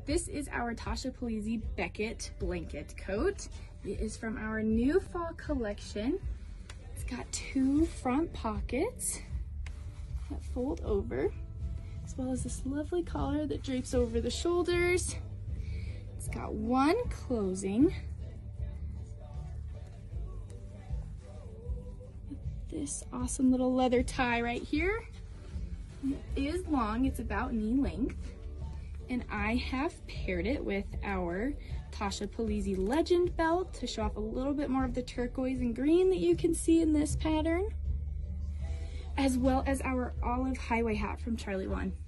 This is our Tasha Palese Becket blanket coat. It is from our new fall collection. It's got 2 front pockets that fold over, as well as this lovely collar that drapes over the shoulders. It's got 1 closing. This awesome little leather tie right here. It is long, it's about knee length. And I have paired it with our Tasha Palese Legend belt to show off a little bit more of the turquoise and green that you can see in this pattern, as well as our olive highway hat from Charlie One.